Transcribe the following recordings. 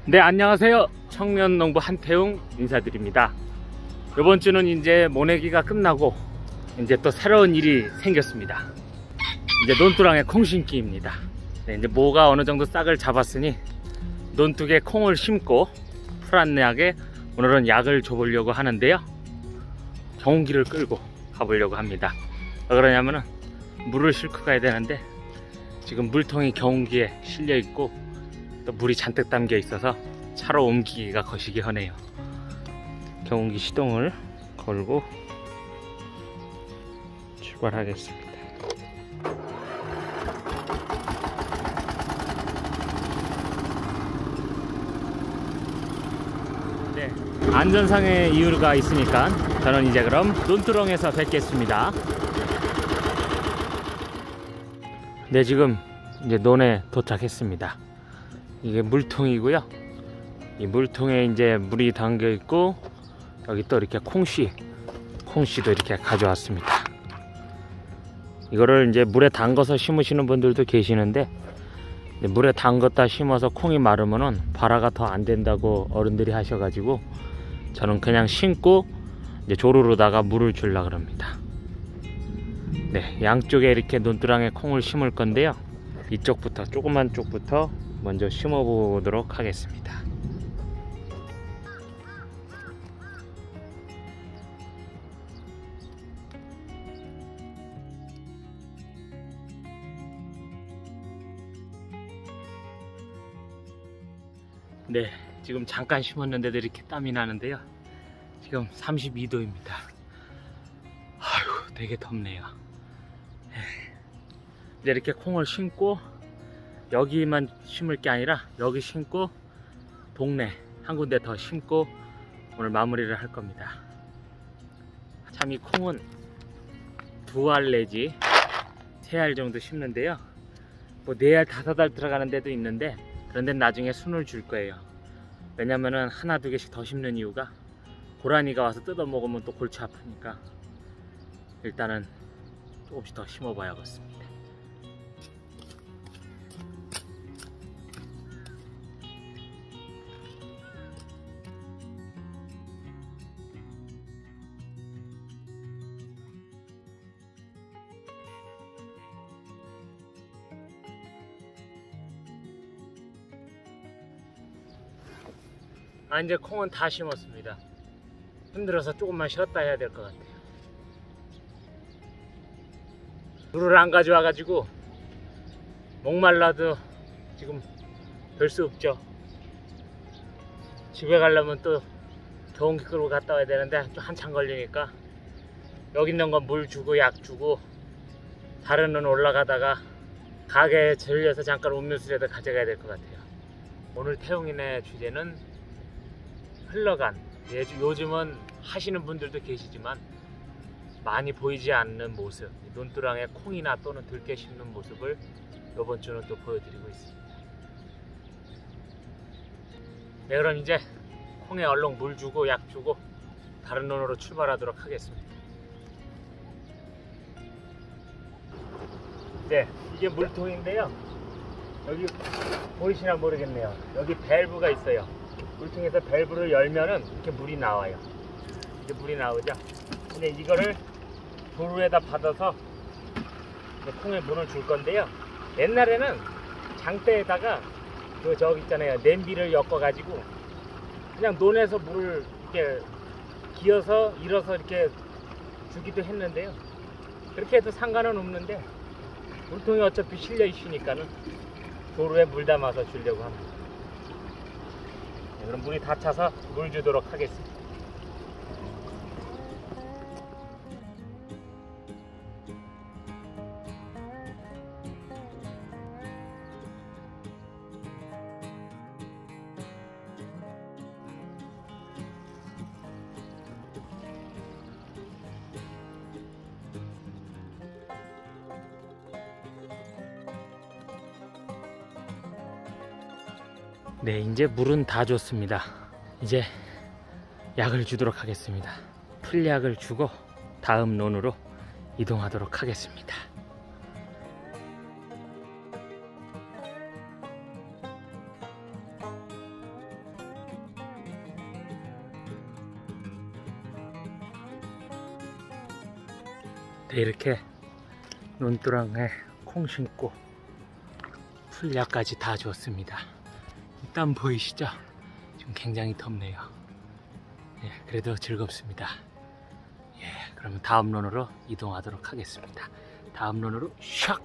네, 안녕하세요. 청년농부 한태웅 인사드립니다. 이번 주는 이제 모내기가 끝나고 이제 또 새로운 일이 생겼습니다. 이제 논두랑의 콩 심기입니다. 네, 이제 모가 어느 정도 싹을 잡았으니 논둑에 콩을 심고 풀안약에 오늘은 약을 줘보려고 하는데요. 경운기를 끌고 가보려고 합니다. 왜 그러냐면은 물을 싣고 가야 되는데 지금 물통이 경운기에 실려 있고 또 물이 잔뜩 담겨 있어서 차로 옮기기가 거시기 하네요. 경운기 시동을 걸고 출발하겠습니다. 네, 안전상의 이유가 있으니까 저는 이제 그럼 논두렁에서 뵙겠습니다. 네, 지금 이제 논에 도착했습니다. 이게 물통이고요. 이 물통에 이제 물이 담겨 있고 여기 또 이렇게 콩씨도 이렇게 가져왔습니다. 이거를 이제 물에 담가서 심으시는 분들도 계시는데 물에 담갔다 심어서 콩이 마르면은 발화가 더 안 된다고 어른들이 하셔가지고 저는 그냥 심고 이제 조루로다가 물을 주려고 합니다. 네, 양쪽에 이렇게 논두랑에 콩을 심을 건데요. 이쪽부터 조그만 쪽부터 먼저 심어 보도록 하겠습니다. 네, 지금 잠깐 심었는데도 이렇게 땀이 나는데요. 지금 32도입니다. 아유, 되게 덥네요. 이제 이렇게 콩을 심고 여기만 심을 게 아니라 여기 심고 동네 한 군데 더 심고 오늘 마무리를 할 겁니다. 참 이 콩은 2알 내지 3알 정도 심는데요. 뭐 4알 5알 들어가는 데도 있는데 그런 데는 나중에 순을 줄 거예요. 왜냐면은 하나 2개씩 더 심는 이유가 고라니가 와서 뜯어 먹으면 또 골치 아프니까 일단은 조금씩 더 심어 봐야겠습니다. 이제 콩은 다 심었습니다. 힘들어서 조금만 쉬었다 해야 될 것 같아요. 물을 안 가져와 가지고 목말라도 지금 별 수 없죠. 집에 가려면 또 경운기 끌고 갔다 와야 되는데 또 한참 걸리니까 여기 있는 건 물 주고 약 주고 다른 건 올라가다가 가게에 들려서 잠깐 음료수라도 가져가야 될 것 같아요. 오늘 태웅이네 주제는 흘러간, 요즘은 하시는 분들도 계시지만 많이 보이지 않는 모습, 논두랑에 콩이나 또는 들깨 심는 모습을 이번 주는 또 보여드리고 있습니다. 네, 그럼 이제 콩에 얼른 물 주고 약 주고 다른 논으로 출발하도록 하겠습니다. 네, 이게 물통인데요. 여기 보이시나 모르겠네요. 여기 밸브가 있어요. 물통에서 밸브를 열면은 이렇게 물이 나와요. 이제 물이 나오죠. 근데 이거를 도루에다 받아서 콩에 물을 줄 건데요. 옛날에는 장대에다가 저기 있잖아요, 냄비를 엮어 가지고 그냥 논에서 물을 이렇게 기어서 일어서 이렇게 주기도 했는데요. 그렇게 해도 상관은 없는데 물통이 어차피 실려 있으니까는 도루에 물 담아서 주려고 합니다. 네, 그럼 물이 다 차서 물 주도록 하겠습니다. 네, 이제 물은 다 줬습니다. 이제 약을 주도록 하겠습니다. 풀약을 주고 다음 논으로 이동하도록 하겠습니다. 네, 이렇게 논두렁에 콩 심고 풀약까지 다 줬습니다. 땀 보이시죠? 지금 굉장히 덥네요. 예, 그래도 즐겁습니다. 예, 그러면 다음 논으로 이동하도록 하겠습니다. 다음 논으로 샥!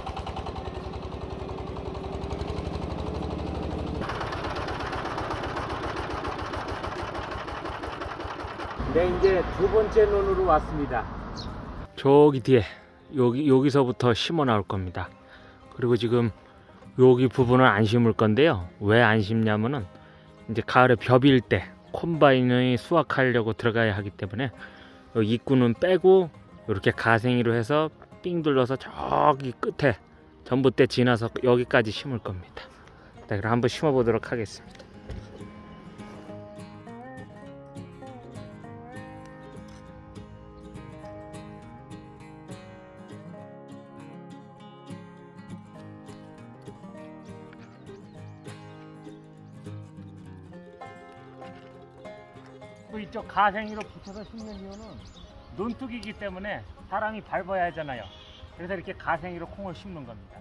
네, 이제 두 번째 논으로 왔습니다. 저기 뒤에 여기서부터 심어 나올 겁니다. 그리고 지금 여기 부분은 안 심을 건데요. 왜 안 심냐면은 이제 가을에 벼빌 때 콤바인이 수확하려고 들어가야 하기 때문에 여기 입구는 빼고 이렇게 가생이로 해서 삥 둘러서 저기 끝에 전봇대 지나서 여기까지 심을 겁니다. 네, 그럼 한번 심어 보도록 하겠습니다. 이쪽 가생이로 붙여서 심는 이유는 논둑이기 때문에 사람이 밟아야 하잖아요. 그래서 이렇게 가생이로 콩을 심는 겁니다.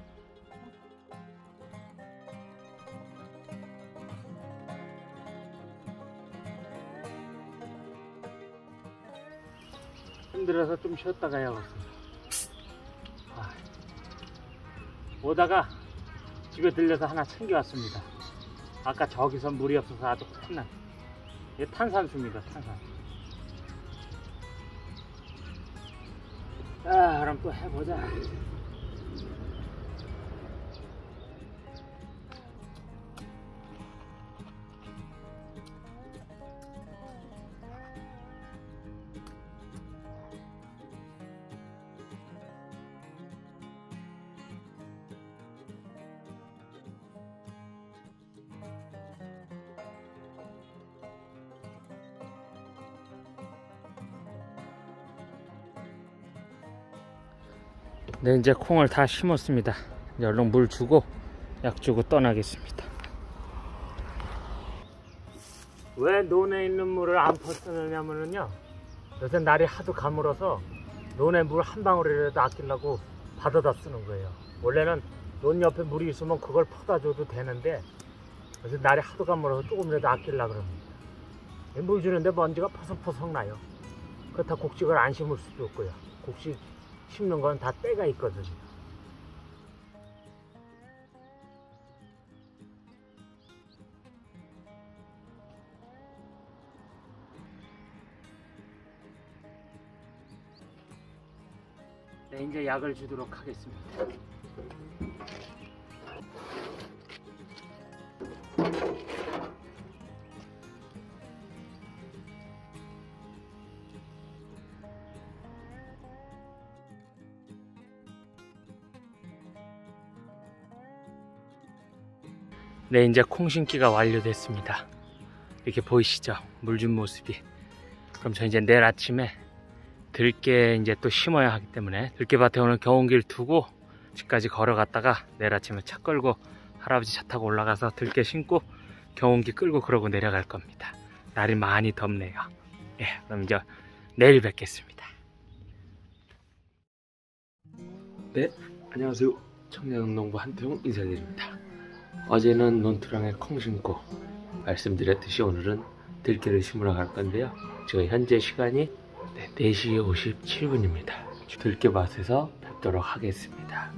힘들어서 좀 쉬었다 가야겠습니다. 오다가 집에 들려서 하나 챙겨왔습니다. 아까 저기서 물이 없어서 아주 큰날. 이게 탄산수입니다. 탄산. 자, 그럼 또 해보자. 네, 이제 콩을 다 심었습니다. 이제 얼른 물 주고 약 주고 떠나겠습니다. 왜 논에 있는 물을 안 퍼쓰느냐면요, 요새 날이 하도 가물어서 논에 물 한 방울이라도 아끼려고 받아다 쓰는 거예요. 원래는 논 옆에 물이 있으면 그걸 퍼다 줘도 되는데 요새 날이 하도 가물어서 조금이라도 아끼려고 그럽니다. 물 주는데 먼지가 퍼석퍼석 나요. 그렇다고 곡식을 안 심을 수도 없고요. 곡식 심는 건 다 때가 있거든요. 네, 이제 약을 주도록 하겠습니다. 네, 이제 콩 심기가 완료됐습니다. 이렇게 보이시죠? 물 준 모습이. 그럼 저 이제 내일 아침에 들깨 이제 또 심어야 하기 때문에 들깨밭에 오늘 경운기를 두고 집까지 걸어갔다가 내일 아침에 차 끌고 할아버지 차 타고 올라가서 들깨 심고 경운기 끌고 그러고 내려갈 겁니다. 날이 많이 덥네요. 예, 그럼 이제 내일 뵙겠습니다. 네, 안녕하세요. 청년농부 한태용 인사드립니다. 어제는 논두렁에 콩 심고 말씀드렸듯이 오늘은 들깨를 심으러 갈 건데요. 지금 현재 시간이 4시 57분입니다. 들깨밭에서 뵙도록 하겠습니다.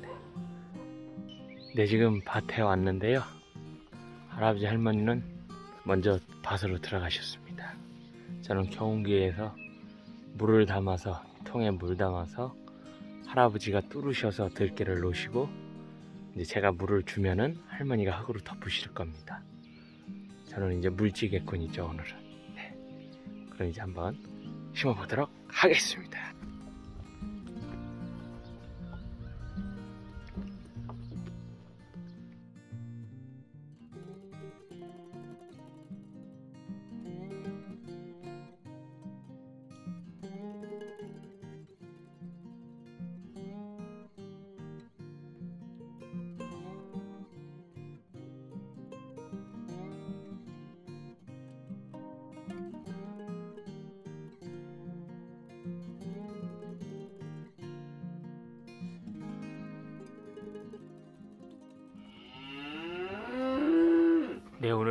네, 지금 밭에 왔는데요. 할아버지 할머니는 먼저 밭으로 들어가셨습니다. 저는 경운기에서 물을 담아서, 통에 물 담아서 할아버지가 뚫으셔서 들깨를 놓으시고 이제 제가 물을 주면은 할머니가 흙으로 덮으실 겁니다. 저는 이제 물찌개꾼이죠, 오늘은. 네. 그럼 이제 한번 심어보도록 하겠습니다.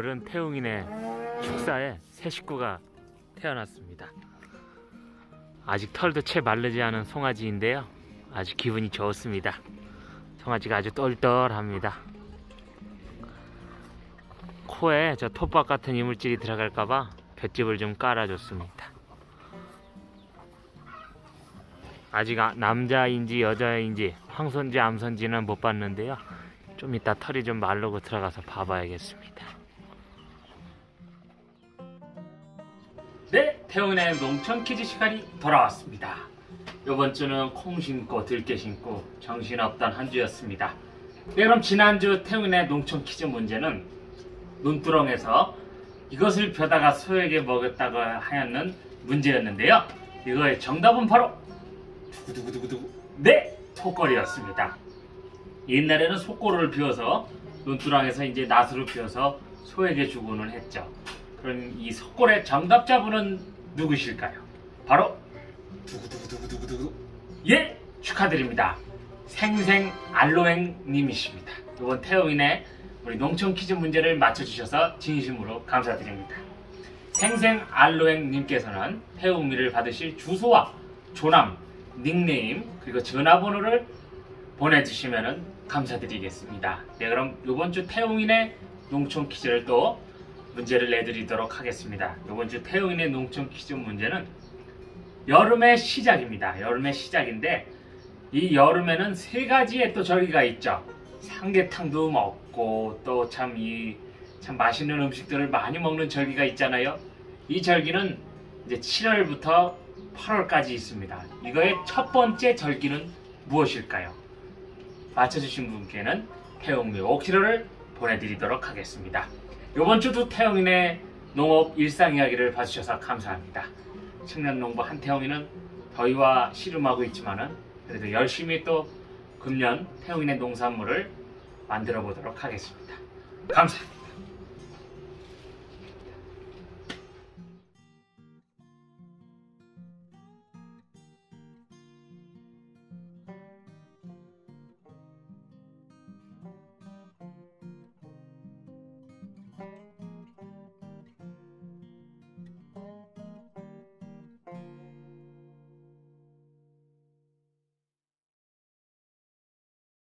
오늘은 태웅이네 축사에 새 식구가 태어났습니다. 아직 털도 채 마르지 않은 송아지인데요, 아주 기분이 좋습니다. 송아지가 아주 똘똘합니다. 코에 저 톱밥 같은 이물질이 들어갈까봐 볏짚을 좀 깔아줬습니다. 아직 남자인지 여자인지 황선지 암선지는 못 봤는데요, 좀 이따 털이 좀 마르고 들어가서 봐봐야겠습니다. 네, 태훈의 농촌 퀴즈 시간이 돌아왔습니다. 이번 주는 콩 심고 들깨 심고 정신없던 한 주였습니다. 네, 그럼 지난주 태훈의 농촌 퀴즈 문제는 논두렁에서 이것을 벼다가 소에게 먹였다고 하였는 문제였는데요, 이거의 정답은 바로 두구두구두구두구, 네, 속골이었습니다. 옛날에는 속골을 비워서 논두렁에서 이제 낫으로 비워서 소에게 주고는 했죠. 그럼 이 속골의 정답자분은 누구실까요? 바로 두구두구두구두구두구, 예, 축하드립니다. 생생 알로행 님이십니다. 이번 태웅이네 우리 농촌 퀴즈 문제를 맞춰주셔서 진심으로 감사드립니다. 생생 알로행 님께서는 태웅미를 받으실 주소와 조남, 닉네임, 그리고 전화번호를 보내주시면 감사드리겠습니다. 네, 그럼 이번주 태웅이네 농촌 퀴즈를 또 문제를 내드리도록 하겠습니다. 이번주 태웅이네 농촌 퀴즈 문제는 여름의 시작입니다. 여름의 시작인데, 이 여름에는 세 가지의 또 절기가 있죠. 삼계탕도 먹고 또 참 맛있는 음식들을 많이 먹는 절기가 있잖아요. 이 절기는 이제 7월부터 8월까지 있습니다. 이거의 첫 번째 절기는 무엇일까요? 맞춰주신 분께는 태웅미 5kg를 보내드리도록 하겠습니다. 이번 주도 태웅이네 농업 일상 이야기를 봐주셔서 감사합니다. 청년농부 한태웅이는 더위와 씨름하고 있지만은 그래도 열심히 또 금년 태웅이네 농산물을 만들어 보도록 하겠습니다. 감사합니다.